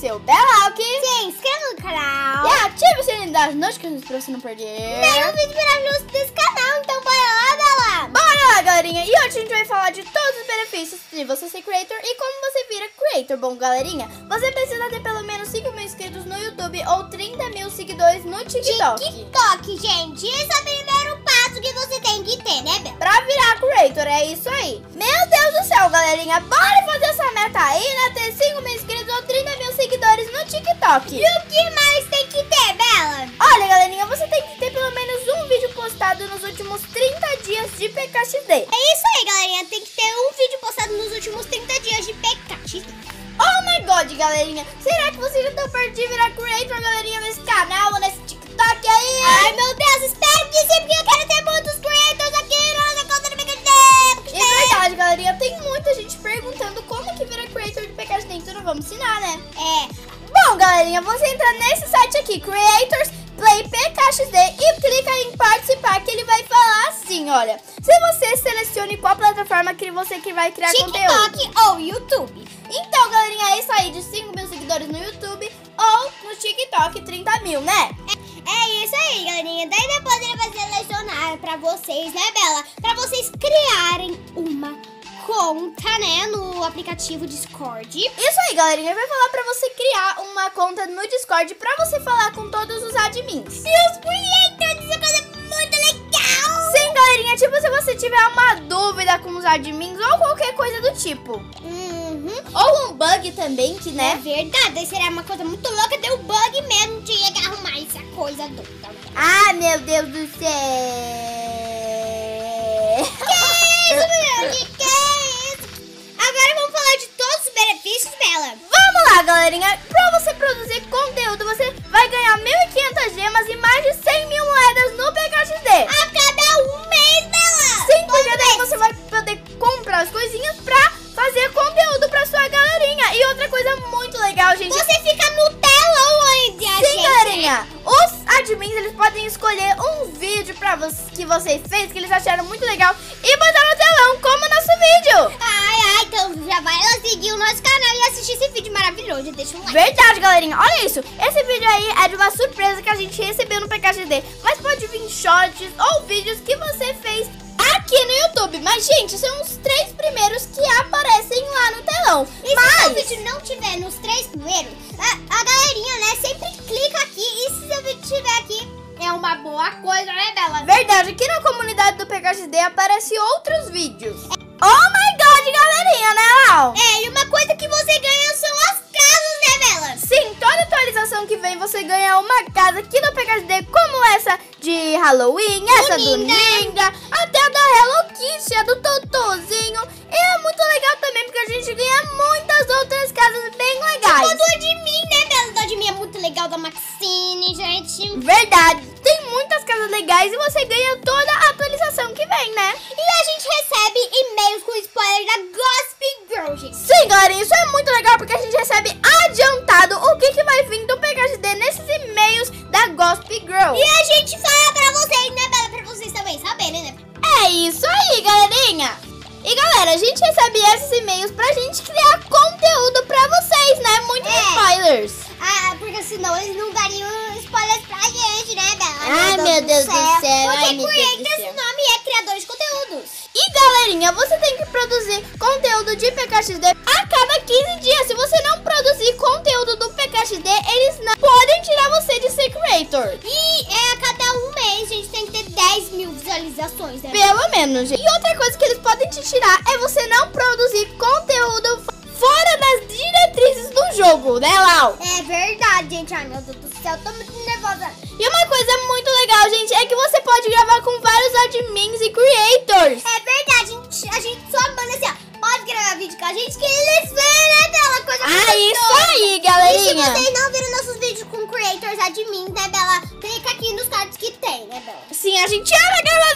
seu Belauque. Se inscreva no canal. E ative o sininho das notificações pra você não perder nenhum vídeo maravilhoso desse canal. Então bora lá, Bela. Bora lá, galerinha. E hoje a gente vai falar de todos os benefícios de você ser creator e como você vira creator. Bom, galerinha, você precisa ter pelo menos 5 mil inscritos no YouTube ou 30 mil seguidores no TikTok. TikTok, gente. Esse é o primeiro passo que você tem que ter, né, Bela? Pra virar creator, é isso aí. Meu Deus do céu, galerinha. Bora fazer essa meta aí, né? Ter 5 mil inscritos ou 30 mil seguidores no TikTok. E o que mais tem que ter, Bela? Olha, galerinha, você tem que ter pelo menos um vídeo postado nos últimos 30 dias de PKXD. É isso aí, galerinha. Tem que ter um vídeo postado nos últimos 30 dias de PKXD. Oh my god, galerinha. Será que você já tá perto de virar creator, galerinha, nesse canal ou nesse TikTok aí? Ai, meu Deus, espero que sim, porque eu quero ter muitos creators aqui na nossa conta do PKXD. É verdade, galerinha. Tem muita gente perguntando como que vira creator de PKXD, então não vamos ensinar, né? É. Bom, galerinha, você entra nesse site aqui, Creators Play PKXD, e clica em participar, que ele vai falar assim, olha. Se você selecione qual plataforma que você vai criar conteúdo. TikTok ou YouTube. Então, galerinha, é isso aí, de 5 mil seguidores no YouTube ou no TikTok 30 mil, né? É isso aí, galerinha. Daí depois ele vai selecionar pra vocês, né, Bela? Pra vocês criarem uma conta, né, no aplicativo Discord. Isso aí, galerinha, vai falar pra você criar uma conta no Discord pra você falar com todos os admins. E os creators, isso é coisa muito legal. Sim, galerinha, tipo, se você tiver uma dúvida com os admins ou qualquer coisa do tipo. Ou um bug também, que, né? É verdade, daí seria uma coisa muito louca, deu bug mesmo, tinha que arrumar essa coisa doida. Ah, meu Deus do céu! Que isso, meu? Que é isso? Agora vamos falar de todos os benefícios, Bela. Vamos lá, galerinha. Pra você produzir conteúdo, você vai ganhar 1.500 gemas e mais de 100 mil moedas no PKXD. A cada um mês, Bela. Sim, porque daí você vai poder comprar as coisinhas pra fazer conteúdo pra sua galerinha. E outra coisa muito legal, gente. Você fica no telão onde a Sim, gente... galerinha. Os admins, eles podem escolher um vídeo que você fez, que eles acharam muito legal, e botar no telão, como o nosso vídeo. Ai, então já vai lá seguir o nosso canal e assistir esse vídeo maravilhoso. Deixa um like. Verdade, galerinha. Olha isso. Esse vídeo aí é de uma surpresa que a gente recebeu no PKXD. Mas pode vir shorts ou vídeos que você fez aqui no YouTube. Mas, gente, são os 3 primeiros que aparecem lá no telão. E se o vídeo não tiver nos 3 primeiros, a galerinha, né, sempre clica aqui. E se o vídeo estiver aqui, é uma boa coisa, né, Bela? Verdade, aqui na comunidade do PKXD aparecem outros vídeos. Oh my god, galerinha, né, Lau? É, e uma coisa que você ganha são as casas, né, Bela? Sim, toda atualização que vem você ganha uma casa aqui no PKXD, como essa de Halloween, essa do Ninja, até a da Hello Kitty, a do Totozinho. E é muito legal também, porque a gente ganha muitas outras casas bem legais. Tipo a do Admin, né, Bela? Do Admin é muito legal, da Maxine, gente. Verdade, tem muitas casas legais e você ganha toda a atualização que vem, né? E a gente recebe e-mails com spoiler da Gossip Girl, gente. Sim, galerinha, isso é muito legal, porque a gente recebe adiantado o que vai vir do PKXD nesses e-mails da Gossip Girl. E a gente fala pra vocês, né, Bela? Pra vocês também saberem, né? É isso aí, galerinha. E galera, a gente recebe esses e-mails pra gente criar conteúdo pra vocês, né? Muitos spoilers. Ah, porque senão eles não dariam spoilers pra gente, né, Bela? Ai, meu Deus do céu. Ai, meu Porque Deus do creator, céu. esse nome é criadores de conteúdos. E galerinha, você tem que produzir conteúdo de PKXD a cada 15 dias. Se você não produzir conteúdo do PKXD, eles não podem tirar você de ser creator. E a cada um mês a gente tem que ter 10 mil visualizações, né? Pelo menos, gente. E outra coisa que eles podem te tirar é você não produzir conteúdo fora das diretrizes do jogo, né, Lau? É verdade, gente. Ai, meu Deus do céu, eu tô muito nervosa. E uma coisa muito legal, gente, é que você pode gravar com vários admins e creators. É verdade, a gente só manda assim, ó. Pode gravar vídeo com a gente que eles veem, né, Bela? Coisa muito Isso doida. aí, E se galerinha. vocês não viram nossos vídeos com creators admins, né, Bela? Clica aqui nos cards que tem, né, Bela? Sim, a gente ama gravar